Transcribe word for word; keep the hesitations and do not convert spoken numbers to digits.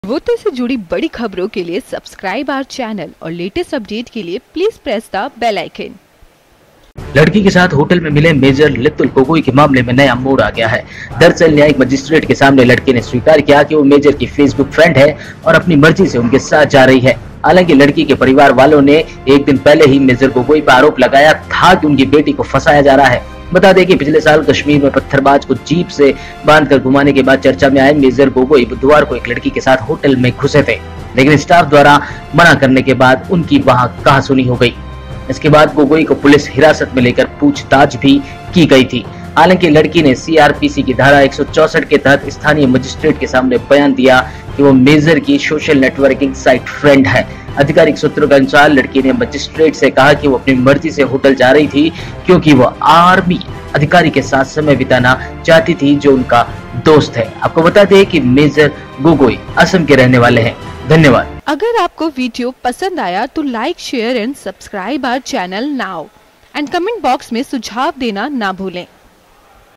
पूर्वोत्तर से जुड़ी बड़ी खबरों के लिए सब्सक्राइब आवर चैनल और लेटेस्ट अपडेट के लिए please press the bell icon. लड़की के साथ होटल में मिले मेजर लितुल गोगोई के मामले में नया मोड़ आ गया है। दरअसल न्यायिक मजिस्ट्रेट के सामने लड़की ने स्वीकार किया कि वो मेजर की फेसबुक फ्रेंड है और अपनी मर्जी से उनके साथ जा रही है। हालांकि लड़की के परिवार वालों ने एक दिन पहले ही मेजर गोगोई पर आरोप लगाया था कि उनकी बेटी को फंसाया जा रहा है। बता दें कि पिछले साल कश्मीर में पत्थरबाज को जीप से बांधकर घुमाने के बाद चर्चा में आए मेजर गोगोई बुधवार को एक लड़की के साथ होटल में घुसे थे, लेकिन स्टाफ द्वारा मना करने के बाद उनकी वहां कहासुनी हो गई। इसके बाद गोगोई को पुलिस हिरासत में लेकर पूछताछ भी की गई थी। हालांकि लड़की ने सीआरपीसी की धारा एक सौ चौसठ के तहत स्थानीय मजिस्ट्रेट के सामने बयान दिया कि वो मेजर की सोशल नेटवर्किंग साइट फ्रेंड है। आधिकारिक सूत्रों के अनुसार लड़की ने मजिस्ट्रेट से कहा कि वो अपनी मर्जी से होटल जा रही थी क्योंकि वो आर्मी अधिकारी के साथ समय बिताना चाहती थी जो उनका दोस्त है। आपको बता दें कि मेजर गोगोई असम के रहने वाले हैं। धन्यवाद। अगर आपको वीडियो पसंद आया तो like, share and subscribe our channel now and comment box में सुझाव देना ना भूलें।